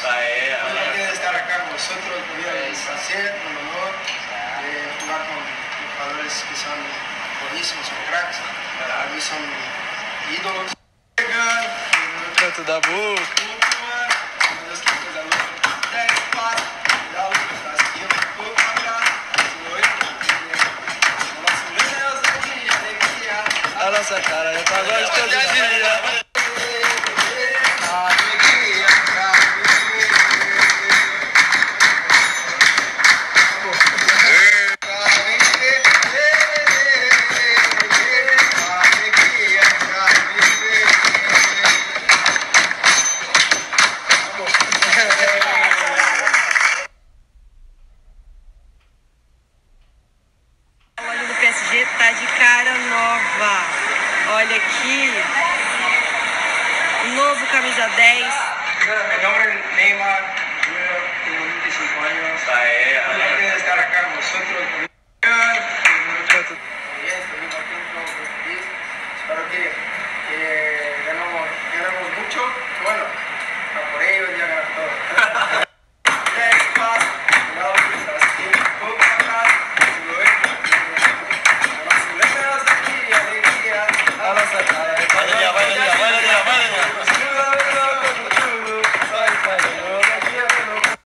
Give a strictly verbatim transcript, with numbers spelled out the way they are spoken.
Aê, Alegría de estar acá con nosotros, por el placer, un honor de jugar con jugadores que son buenísimos, son cracks, para mí son ídolos. canto da boca. A nossa cara é pagode todo dia. A loja do P S G tá de cara nova. Olha aqui. O novo camisa dez. Mi nombre es Neymar, yo tengo veinticinco años. Aê, Alegría de estar acá con nosotros.